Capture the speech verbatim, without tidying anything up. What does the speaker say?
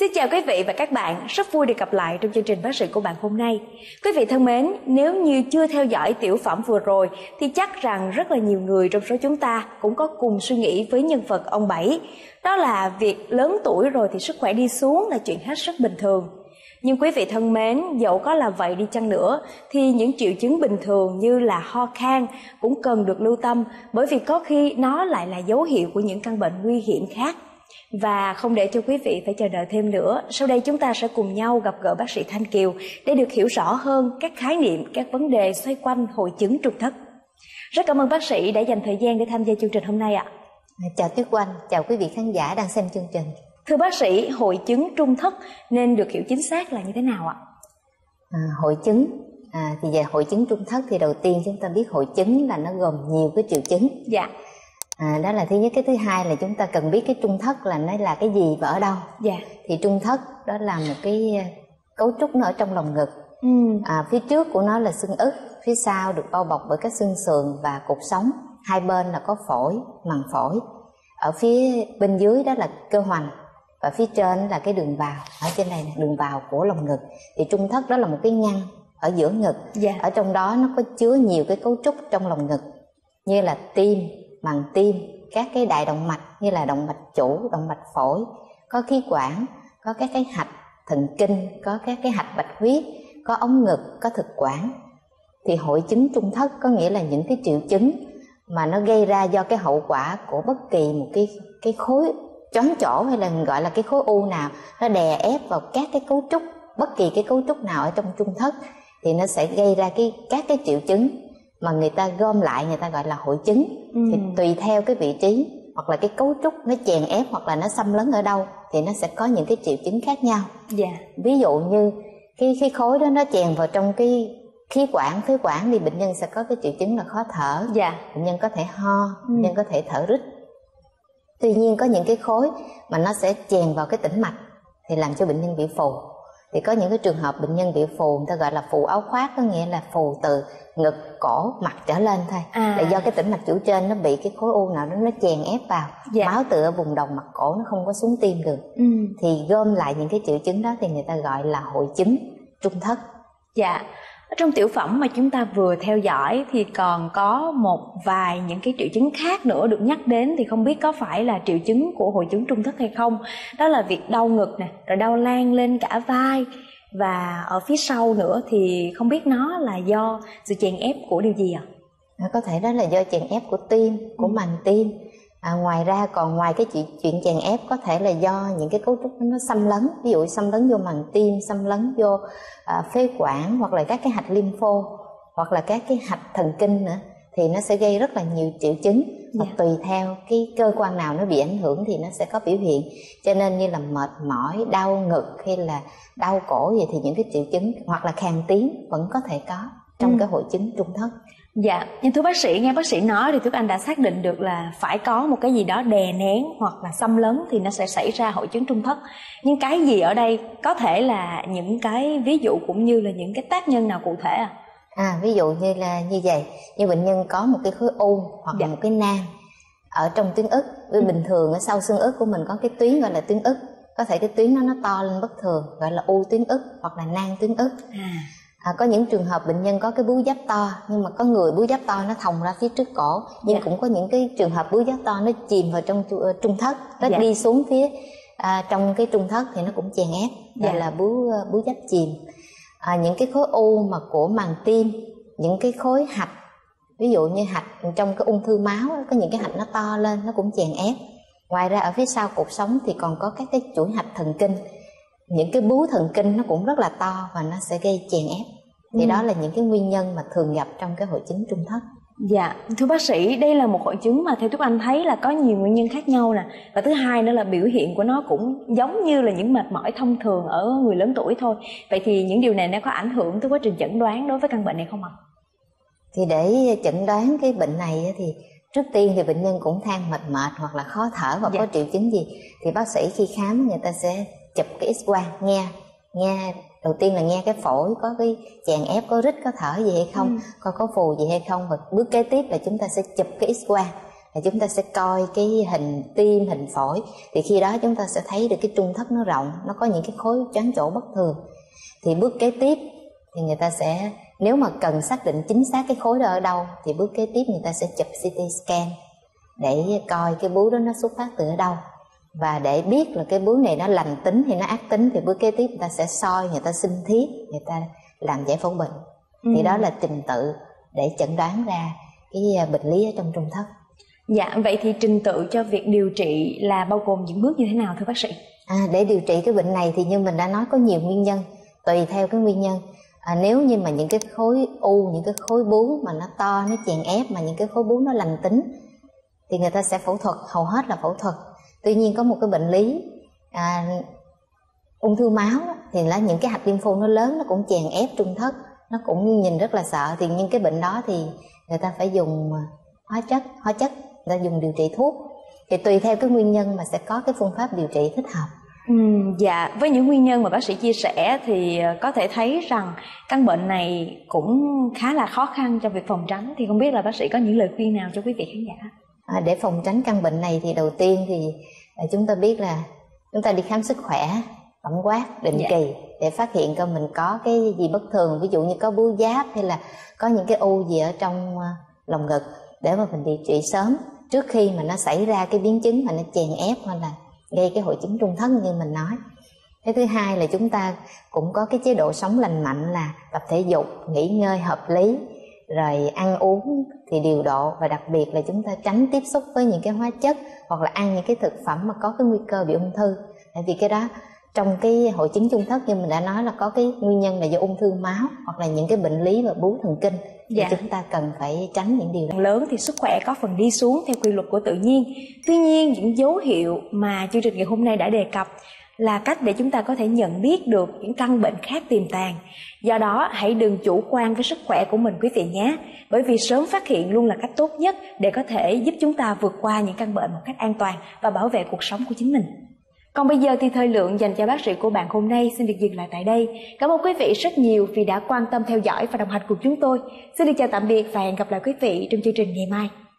Xin chào quý vị và các bạn, rất vui được gặp lại trong chương trình bác sĩ của bạn hôm nay. Quý vị thân mến, nếu như chưa theo dõi tiểu phẩm vừa rồi thì chắc rằng rất là nhiều người trong số chúng ta cũng có cùng suy nghĩ với nhân vật ông Bảy. Đó là việc lớn tuổi rồi thì sức khỏe đi xuống là chuyện hết sức bình thường. Nhưng quý vị thân mến, dẫu có là vậy đi chăng nữa thì những triệu chứng bình thường như là ho khan cũng cần được lưu tâm, bởi vì có khi nó lại là dấu hiệu của những căn bệnh nguy hiểm khác. Và không để cho quý vị phải chờ đợi thêm nữa, sau đây chúng ta sẽ cùng nhau gặp gỡ bác sĩ Thanh Kiều để được hiểu rõ hơn các khái niệm, các vấn đề xoay quanh hội chứng trung thất. Rất cảm ơn bác sĩ đã dành thời gian để tham gia chương trình hôm nay ạ. Chào Tuyết Oanh, chào quý vị khán giả đang xem chương trình. Thưa bác sĩ, hội chứng trung thất nên được hiểu chính xác là như thế nào ạ? À, hội chứng à, thì về hội chứng trung thất thì đầu tiên chúng ta biết hội chứng là nó gồm nhiều cái triệu chứng. Dạ. À, đó là thứ nhất. Cái thứ hai là chúng ta cần biết cái trung thất là nó là cái gì và ở đâu. Dạ. Thì trung thất đó là một cái cấu trúc nó ở trong lồng ngực. Ừ. À, phía trước của nó là xương ức, phía sau được bao bọc bởi các xương sườn và cột sống, hai bên là có phổi, màng phổi. Ở phía bên dưới đó là cơ hoành và phía trên là cái đường vào. Ở trên này là đường vào của lồng ngực. Thì trung thất đó là một cái ngăn ở giữa ngực. Dạ. Ở trong đó nó có chứa nhiều cái cấu trúc trong lồng ngực như là tim, màng tim, các cái đại động mạch như là động mạch chủ, động mạch phổi, có khí quản, có các cái hạch thần kinh, có các cái hạch bạch huyết, có ống ngực, có thực quản. Thì hội chứng trung thất có nghĩa là những cái triệu chứng mà nó gây ra do cái hậu quả của bất kỳ một cái cái khối choáng chỗ hay là gọi là cái khối u nào nó đè ép vào các cái cấu trúc, bất kỳ cái cấu trúc nào ở trong trung thất thì nó sẽ gây ra cái các cái triệu chứng mà người ta gom lại người ta gọi là hội chứng. Ừ. Thì tùy theo cái vị trí hoặc là cái cấu trúc nó chèn ép hoặc là nó xâm lấn ở đâu thì nó sẽ có những cái triệu chứng khác nhau. Dạ. Ví dụ như cái cái khối đó nó chèn vào trong cái khí quản, phế quản thì bệnh nhân sẽ có cái triệu chứng là khó thở. Dạ. Bệnh nhân có thể ho, ừ. bệnh nhân có thể thở rít. Tuy nhiên có những cái khối mà nó sẽ chèn vào cái tĩnh mạch thì làm cho bệnh nhân bị phù. Thì có những cái trường hợp bệnh nhân bị phù, người ta gọi là phù áo khoác, có nghĩa là phù từ ngực, cổ, mặt trở lên thôi. À. Là do cái tĩnh mạch chủ trên nó bị cái khối u nào đó nó chèn ép vào. Dạ. Máu từ ở vùng đầu mặt cổ nó không có xuống tim được. Ừ. Thì gom lại những cái triệu chứng đó thì người ta gọi là hội chứng trung thất. Dạ. Trong tiểu phẩm mà chúng ta vừa theo dõi thì còn có một vài những cái triệu chứng khác nữa được nhắc đến, thì không biết có phải là triệu chứng của hội chứng trung thất hay không. Đó là việc đau ngực nè, rồi đau lan lên cả vai, và ở phía sau nữa thì không biết nó là do sự chèn ép của điều gì ạ? À, có thể đó là do chèn ép của tim, của ừ. màng tim. À, ngoài ra còn ngoài cái chuyện, chuyện chèn ép có thể là do những cái cấu trúc nó xâm lấn, ví dụ xâm lấn vô màng tim, xâm lấn vô à, phế quản hoặc là các cái hạch lympho hoặc là các cái hạch thần kinh nữa, thì nó sẽ gây rất là nhiều triệu chứng. Và yeah. tùy theo cái cơ quan nào nó bị ảnh hưởng thì nó sẽ có biểu hiện. Cho nên như là mệt mỏi, đau ngực hay là đau cổ gì thì những cái triệu chứng hoặc là khàn tiếng vẫn có thể có trong ừ. cái hội chứng trung thất. Dạ, nhưng thưa bác sĩ, nghe bác sĩ nói thì Tuyết Anh đã xác định được là phải có một cái gì đó đè nén hoặc là xâm lấn thì nó sẽ xảy ra hội chứng trung thất. Nhưng cái gì ở đây có thể là những cái ví dụ cũng như là những cái tác nhân nào cụ thể à? À, ví dụ như là như vậy, như bệnh nhân có một cái khối u hoặc dạ. là một cái nang ở trong tuyến ức. Ừ. Bình thường ở sau xương ức của mình có cái tuyến gọi là tuyến ức, có thể cái tuyến nó nó to lên bất thường gọi là u tuyến ức hoặc là nang tuyến ức. À. À, có những trường hợp bệnh nhân có cái bướu giáp to nhưng mà có người bướu giáp to nó thòng ra phía trước cổ, nhưng dạ. cũng có những cái trường hợp bướu giáp to nó chìm vào trong trung thất, nó dạ. đi xuống phía à, trong cái trung thất thì nó cũng chèn ép, gọi dạ. là bướu bướu giáp chìm. À, những cái khối u mà của màng tim, những cái khối hạch, ví dụ như hạch trong cái ung thư máu có những cái hạch nó to lên nó cũng chèn ép. Ngoài ra ở phía sau cột sống thì còn có các cái chuỗi hạch thần kinh, những cái bướu thần kinh nó cũng rất là to và nó sẽ gây chèn ép. Thì ừ. đó là những cái nguyên nhân mà thường gặp trong cái hội chứng trung thất. Dạ, thưa bác sĩ, đây là một hội chứng mà theo Tuyết Anh thấy là có nhiều nguyên nhân khác nhau nè. Và thứ hai nữa là biểu hiện của nó cũng giống như là những mệt mỏi thông thường ở người lớn tuổi thôi. Vậy thì những điều này nó có ảnh hưởng tới quá trình chẩn đoán đối với căn bệnh này không ạ? Thì để chẩn đoán cái bệnh này thì trước tiên thì bệnh nhân cũng than mệt mệt hoặc là khó thở hoặc dạ. có triệu chứng gì thì bác sĩ khi khám người ta sẽ chụp cái X-quang, nghe nghe đầu tiên là nghe cái phổi có cái chèn ép, có rít, có thở gì hay không, ừ. coi có phù gì hay không, và bước kế tiếp là chúng ta sẽ chụp cái X-quang là chúng ta sẽ coi cái hình tim, hình phổi, thì khi đó chúng ta sẽ thấy được cái trung thất nó rộng, nó có những cái khối choáng chỗ bất thường. Thì bước kế tiếp thì người ta sẽ, nếu mà cần xác định chính xác cái khối đó ở đâu, thì bước kế tiếp người ta sẽ chụp xê tê scan để coi cái bướu đó nó xuất phát từ ở đâu. Và để biết là cái bướu này nó lành tính hay nó ác tính, thì bước kế tiếp người ta sẽ soi, người ta sinh thiết, người ta làm giải phẫu bệnh. ừ. Thì đó là trình tự để chẩn đoán ra cái bệnh lý ở trong trung thất. Dạ, vậy thì trình tự cho việc điều trị là bao gồm những bước như thế nào thưa bác sĩ? À, để điều trị cái bệnh này thì như mình đã nói có nhiều nguyên nhân, tùy theo cái nguyên nhân. À, nếu như mà những cái khối u, những cái khối bướu mà nó to, nó chèn ép, mà những cái khối bướu nó lành tính thì người ta sẽ phẫu thuật, hầu hết là phẫu thuật. Tuy nhiên có một cái bệnh lý à, ung thư máu đó, thì là những cái hạch lympho nó lớn, nó cũng chèn ép trung thất, nó cũng nhìn rất là sợ. Thì những cái bệnh đó thì người ta phải dùng hóa chất, hóa chất người ta dùng điều trị thuốc. Thì tùy theo cái nguyên nhân mà sẽ có cái phương pháp điều trị thích hợp. Ừ, dạ, với những nguyên nhân mà bác sĩ chia sẻ thì có thể thấy rằng căn bệnh này cũng khá là khó khăn trong việc phòng tránh. Thì không biết là bác sĩ có những lời khuyên nào cho quý vị khán giả? À, để phòng tránh căn bệnh này thì đầu tiên thì chúng ta biết là chúng ta đi khám sức khỏe tổng quát định dạ. kỳ để phát hiện coi mình có cái gì bất thường, ví dụ như có bướu giáp hay là có những cái u gì ở trong lồng ngực, để mà mình điều trị sớm trước khi mà nó xảy ra cái biến chứng mà nó chèn ép hoặc là gây cái hội chứng trung thất như mình nói. Cái thứ hai là chúng ta cũng có cái chế độ sống lành mạnh, là tập thể dục, nghỉ ngơi hợp lý, rồi ăn uống thì điều độ, và đặc biệt là chúng ta tránh tiếp xúc với những cái hóa chất hoặc là ăn những cái thực phẩm mà có cái nguy cơ bị ung thư. Tại vì cái đó trong cái hội chứng trung thất như mình đã nói là có cái nguyên nhân là do ung thư máu hoặc là những cái bệnh lý và bướu thần kinh. Dạ. Thì chúng ta cần phải tránh những điều đó. Lớn thì sức khỏe có phần đi xuống theo quy luật của tự nhiên. Tuy nhiên những dấu hiệu mà chương trình ngày hôm nay đã đề cập là cách để chúng ta có thể nhận biết được những căn bệnh khác tiềm tàng. Do đó hãy đừng chủ quan với sức khỏe của mình quý vị nhé. Bởi vì sớm phát hiện luôn là cách tốt nhất để có thể giúp chúng ta vượt qua những căn bệnh một cách an toàn và bảo vệ cuộc sống của chính mình. Còn bây giờ thì thời lượng dành cho bác sĩ của bạn hôm nay xin được dừng lại tại đây. Cảm ơn quý vị rất nhiều vì đã quan tâm theo dõi và đồng hành cùng chúng tôi. Xin được chào tạm biệt và hẹn gặp lại quý vị trong chương trình ngày mai.